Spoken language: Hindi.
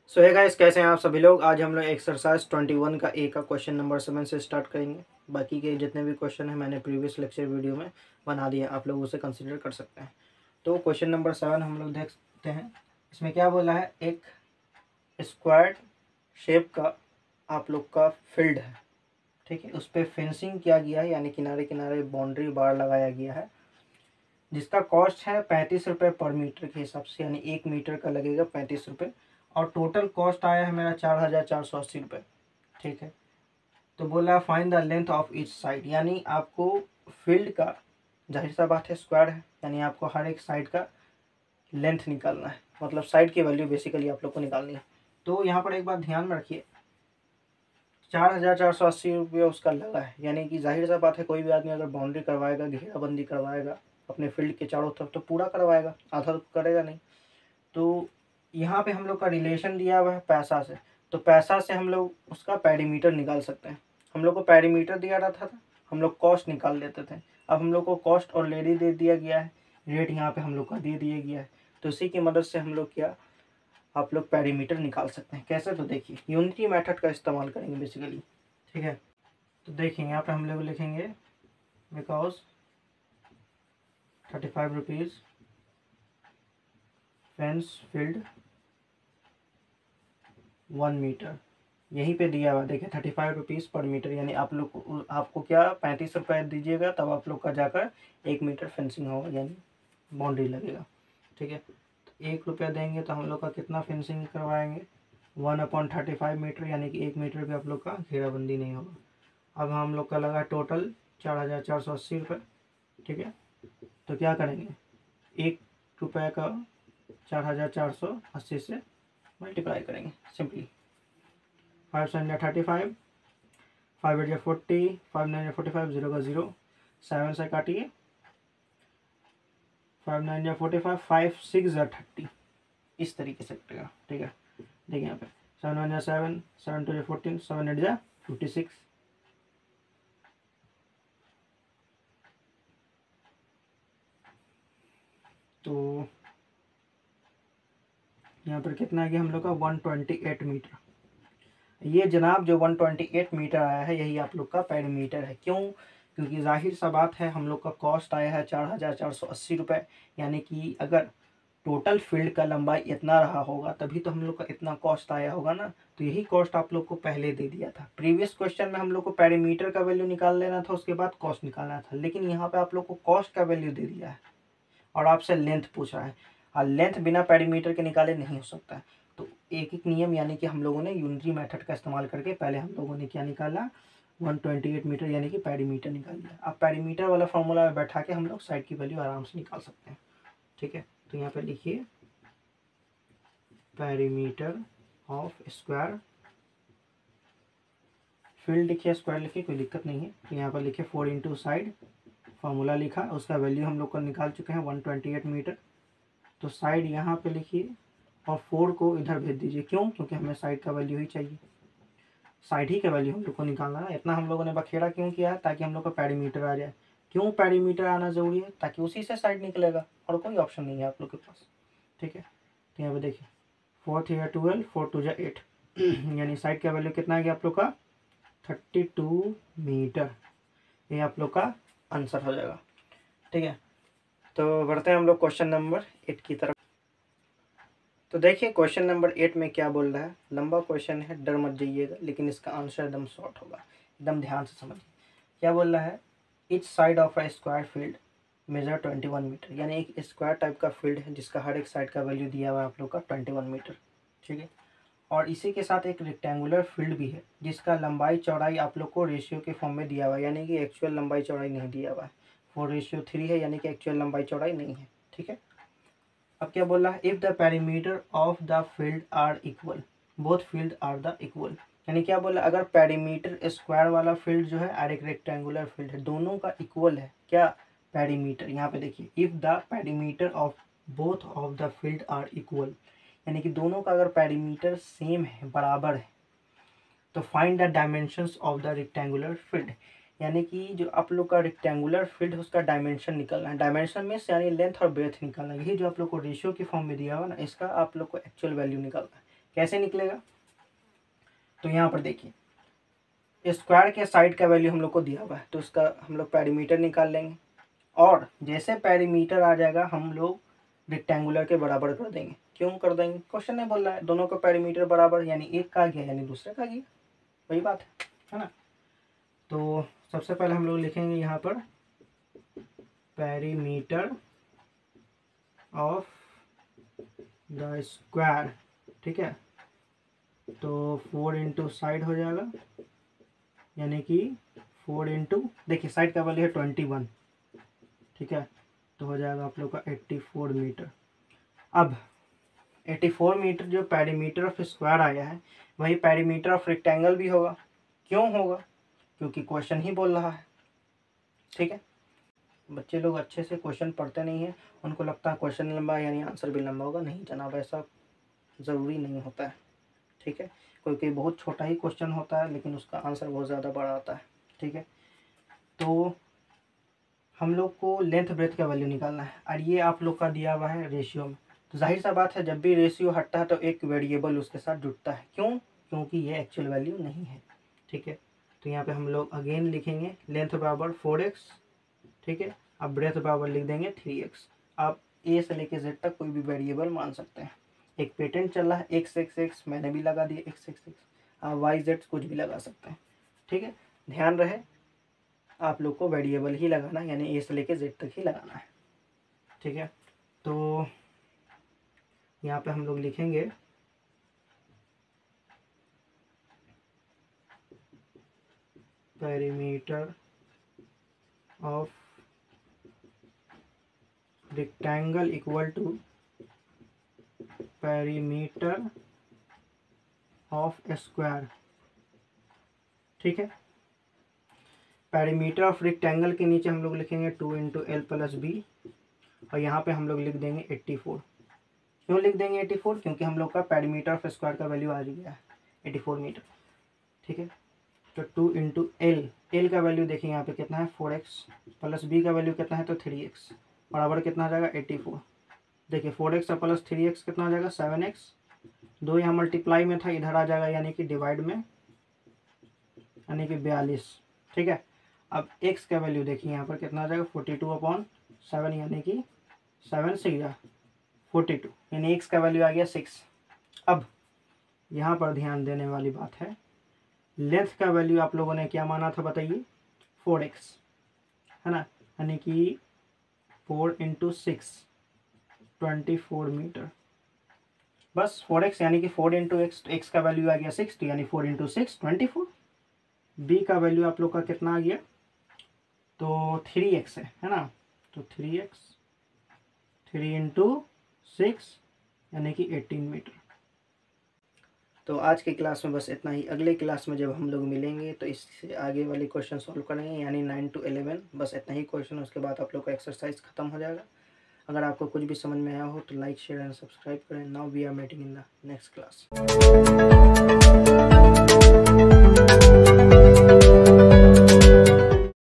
सो है गाइस, कैसे हैं आप सभी लोग। आज हम लोग एक्सरसाइज 21 का ए का क्वेश्चन नंबर 7 से स्टार्ट करेंगे। बाकी के जितने भी क्वेश्चन हैं मैंने प्रीवियस लेक्चर वीडियो में बना दिए, आप लोग उसे कंसीडर कर सकते हैं। तो क्वेश्चन नंबर 7 हम लोग देख सकते हैं। इसमें क्या बोला है, एक स्क्वायर शेप का आप लोग का फील्ड है, ठीक है। उस पर फेंसिंग किया गया है, यानी किनारे किनारे बाउंड्री बार लगाया गया है, जिसका कॉस्ट है 35 रुपये पर मीटर के हिसाब से, यानी 1 मीटर का लगेगा 35 रुपये। और टोटल कॉस्ट आया है मेरा 4,480 रुपये, ठीक है। तो बोला find the length of each side, यानी आपको फील्ड का, जाहिर सा बात है स्क्वायर है, यानी आपको हर एक साइड का लेंथ निकालना है, मतलब साइड की वैल्यू बेसिकली आप लोग को निकालनी है। तो यहाँ पर एक बात ध्यान में रखिए, 4,480 रुपये उसका लगा है, यानी कि जाहिर सा बात है कोई भी आदमी अगर बाउंड्री करवाएगा, घेराबंदी करवाएगा अपने फील्ड के चारों तरफ, तो पूरा करवाएगा, आधा तो करेगा नहीं। तो यहाँ पे हम लोग का रिलेशन दिया हुआ है पैसा से, तो पैसा से हम लोग उसका पेरीमीटर निकाल सकते हैं। हम लोग को पेरीमीटर दिया रहता था, हम लोग कॉस्ट निकाल लेते थे। अब हम लोग को कॉस्ट और लेडी दे दिया गया है, रेट यहाँ पे हम लोग का दे दिया गया है। तो इसी की मदद से हम लोग क्या, आप लोग पेरीमीटर निकाल सकते हैं। कैसे, तो देखिए यूनिटी मेथड का इस्तेमाल करेंगे बेसिकली, ठीक है। तो देखिए यहाँ पे हम लोग लिखेंगे because 35 rupees fence field 1 metre, यहीं पे दिया हुआ देखिए 35 रुपीज़ पर मीटर, यानी आप लोग आपको क्या 35 रुपये दीजिएगा तब आप लोग का जाकर 1 मीटर फेंसिंग होगा, यानी बाउंड्री लगेगा, ठीक है। तो 1 रुपया देंगे तो हम लोग का कितना फेंसिंग करवाएंगे, 1/35 मीटर, यानी कि 1 मीटर भी आप लोग का घेराबंदी नहीं होगा। अब हम लोग का लगा टोटल 4,480 रुपये, ठीक है। तो क्या करेंगे, 1 रुपये का 4,480 से मल्टीप्लाई करेंगे सिंपली। 5 7 35, 5 8 40, 5 9 45, 0 का 0, 7 से काटिए, 5 9 45, 5 6 30, इस तरीके से कटेगा, ठीक है। देखिए यहाँ पे 7 1 7, 7 2 14, 7 8 56, तो यहाँ पर कितना आ गया हम लोग का 128 मीटर। ये जनाब जो 128 मीटर आया है, यही आप लोग का पेरीमीटर है। क्यों, क्योंकि जाहिर सा बात है हम लोग का कॉस्ट आया है 4,480 रुपये, यानी कि अगर टोटल फील्ड का लंबाई इतना रहा होगा तभी तो हम लोग का इतना कॉस्ट आया होगा ना। तो यही कॉस्ट आप लोग को पहले दे दिया था। प्रीवियस क्वेश्चन में हम लोग को पेरीमीटर का वैल्यू निकाल लेना था, उसके बाद कॉस्ट निकालना था, लेकिन यहाँ पे आप लोग को कॉस्ट का वैल्यू दे दिया है और आपसे लेंथ पूछा है, और लेंथ बिना पेरीमीटर के निकाले नहीं हो सकता है। तो एक एक नियम, यानी कि हम लोगों ने यूनिटरी मेथड का इस्तेमाल करके पहले हम लोगों ने क्या निकाला, 128 मीटर, यानी कि पेरीमीटर निकाल लिया। अब पेरीमीटर वाला फॉर्मूला में बैठा के हम लोग साइड की वैल्यू आराम से निकाल सकते हैं, ठीक है। तो यहाँ पे लिखिए पेरीमीटर ऑफ स्क्वायर फील्ड, लिखिए स्क्वायर लिखिए, कोई दिक्कत नहीं है। तो यहाँ पर लिखिए 4 इंटू साइड, फार्मूला लिखा, उसका वैल्यू हम लोग को निकाल चुके हैं 128 मीटर। तो साइड यहाँ पे लिखिए और 4 को इधर भेज दीजिए। क्यों, क्योंकि हमें साइड का वैल्यू ही चाहिए, साइड ही का वैल्यू हम लोग को निकालना है। इतना हम लोगों ने बखेड़ा क्यों किया है, ताकि हम लोग का पेरीमीटर आ जाए। क्यों पेरीमीटर आना ज़रूरी है, ताकि उसी से साइड निकलेगा, और कोई ऑप्शन नहीं है आप लोग के पास, ठीक है। तो यहाँ पे देखिए 4 3 12, 4 2 8, यानी साइड का वैल्यू कितना आ गया आप लोग का 32 मीटर। ये आप लोग का आंसर हो जाएगा, ठीक है। तो बढ़ते हैं हम लोग क्वेश्चन नंबर 8 की तरफ। तो देखिए क्वेश्चन नंबर 8 में क्या बोल रहा है, लंबा क्वेश्चन है, डर मत जाइएगा, लेकिन इसका आंसर एकदम शॉर्ट होगा, एकदम ध्यान से समझिए। क्या बोल रहा है, each side of a square field measure 21 metre, यानी एक स्क्वायर टाइप का फील्ड है जिसका हर एक साइड का वैल्यू दिया हुआ है आप लोग का 21 मीटर, ठीक है। और इसी के साथ एक रेक्टेंगुलर फील्ड भी है जिसका लंबाई चौड़ाई आप लोग को रेशियो के फॉर्म में दिया हुआ है, यानी कि एक्चुअल लंबाई चौड़ाई नहीं दिया हुआ है, 4:3 है, यानी कि एक्चुअल लंबाई चौड़ाई नहीं है, ठीक है। अब क्या बोल रहा है, if the perimeter of the field are equal, both field are the equal, यानी क्या बोला, अगर पेरीमीटर स्क्वायर वाला फील्ड जो है और एक रेक्टेंगुलर फील्ड है, दोनों का इक्वल है क्या पेरीमीटर। यहाँ पे देखिए if the perimeter of both of the field are equal, यानी कि दोनों का अगर पेरीमीटर सेम है, बराबर है, तो find the dimensions of the rectangular field, यानी कि जो आप लोग का रेक्टेंगुलर फील्ड है उसका डायमेंशन निकालना है। डायमेंशन में यानी लेंथ और ब्रेथ निकालना है। यही जो आप लोग को रेशियो की फॉर्म में दिया हुआ ना, इसका आप लोग को एक्चुअल वैल्यू निकालना है। कैसे निकलेगा? तो यहाँ पर देखिए स्क्वायर के साइड का वैल्यू हम लोग को दिया हुआ है, तो उसका हम लोग पेरीमीटर निकाल लेंगे और जैसे पेरीमीटर आ जाएगा हम लोग रेक्टेंगुलर के बराबर कर देंगे। क्यों कर देंगे? क्वेश्चन नहीं बोल रहा है, दोनों का पेरीमीटर बराबर, यानी एक का गया यानी दूसरे का गया, वही बात है ना। तो सबसे पहले हम लोग लिखेंगे यहाँ पर पेरीमीटर ऑफ द स्क्वायर, ठीक है। तो 4 इंटू साइड हो जाएगा, यानी कि 4 इंटू, देखिए साइड का वैल्यू है 21, ठीक है। तो हो जाएगा आप लोग का 84 मीटर। अब 84 मीटर जो पेरीमीटर ऑफ स्क्वायर आया है वही पेरीमीटर ऑफ रेक्टेंगल भी होगा। क्यों होगा? क्योंकि क्वेश्चन ही बोल रहा है, ठीक है। बच्चे लोग अच्छे से क्वेश्चन पढ़ते नहीं हैं, उनको लगता है क्वेश्चन लंबा यानी आंसर भी लंबा होगा। नहीं जनाब, ऐसा ज़रूरी नहीं होता है, ठीक है। कोई बहुत छोटा ही क्वेश्चन होता है लेकिन उसका आंसर बहुत ज़्यादा बड़ा आता है, ठीक है। तो हम लोग को लेंथ ब्रेथ का वैल्यू निकालना है और ये आप लोग का दिया हुआ है रेशियो में। तो जाहिर सा बात है जब भी रेशियो हटता है तो एक वेरिएबल उसके साथ जुड़ता है। क्यों? क्योंकि ये एक्चुअल वैल्यू नहीं है, ठीक है। तो यहाँ पे हम लोग अगेन लिखेंगे लेंथ बराबर 4x, ठीक है। अब ब्रेथ बराबर लिख देंगे 3x। आप ए से लेके जेड तक कोई भी वेरिएबल मान सकते हैं। एक पेटेंट चल रहा है x मैंने भी लगा दिया x, आप y z कुछ भी लगा सकते हैं, ठीक है। ध्यान रहे आप लोग को वेरिएबल ही लगाना है, यानी ए से लेके जेड तक ही लगाना है, ठीक है। तो यहाँ पे हम लोग लिखेंगे perimeter of rectangle equal to perimeter of square, ठीक है। पेरीमीटर ऑफ रेक्टेंगल के नीचे हम लोग लिखेंगे 2 इंटू एल प्लस बी और यहाँ पे हम लोग लिख देंगे 84। क्यों लिख देंगे 84? क्योंकि हम लोग का पेरीमीटर ऑफ स्क्वायर का वैल्यू आ गया है 84 मीटर, ठीक है। तो 2 इंटू एल का वैल्यू देखिए यहाँ पे कितना है 4x प्लस बी का वैल्यू कितना है तो 3x बराबर कितना आ जाएगा 84। देखिए 4x प्लस 3x कितना आ जाएगा 7x, 2 यहाँ मल्टीप्लाई में था इधर आ जाएगा यानी कि डिवाइड में, यानी कि 42, ठीक है। अब x का वैल्यू देखिए यहाँ पर कितना आ जाएगा 42/7 यानी कि 7 6 42, यानी x का वैल्यू आ गया 6। अब यहाँ पर ध्यान देने वाली बात है, लेंथ का वैल्यू आप लोगों ने क्या माना था बताइए 4x, है ना, यानी कि 4 इंटू 6 24 मीटर। बस 4x यानी कि 4 इंटू एक्स, तो x का वैल्यू आ गया 6, तो यानी 4 इंटू 6 24। b का वैल्यू आप लोग का कितना आ गया तो 3x है ना, तो 3x 3 इंटू 6 यानी कि 18 मीटर। तो आज की क्लास में बस इतना ही। अगले क्लास में जब हम लोग मिलेंगे तो इससे आगे वाले क्वेश्चन सॉल्व करेंगे, यानी 9 to 11, बस इतना ही क्वेश्चन। उसके बाद आप लोग का एक्सरसाइज खत्म हो जाएगा। अगर आपको कुछ भी समझ में आया हो तो लाइक शेयर एंड सब्सक्राइब करें। Now we are meeting in the next class.